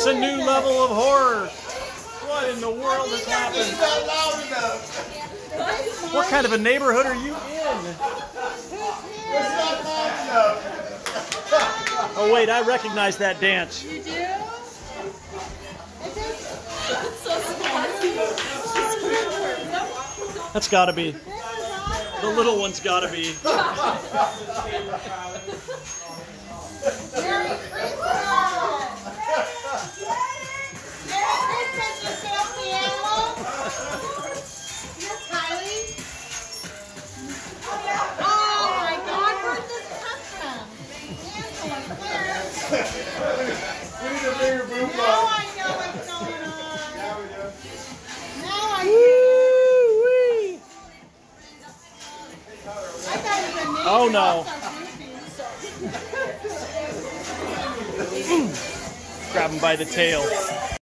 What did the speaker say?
a new level of horror. What in the world has happened? It's not loud enough. What kind of a neighborhood are you in? It's not loud enough. Oh wait, I recognize that dance. You do? It's so smart. That's gotta be. The little one's gotta be. Merry Christmas! Merry Christmas, you filthy animal! Yes, Kylie? Oh my God, where'd this come from? Ansel and Claire. We need a bigger boom Now box. I know what's going on. Now we do. Now I Woo-wee. thought it was a name. Oh no. Grab him by the tail.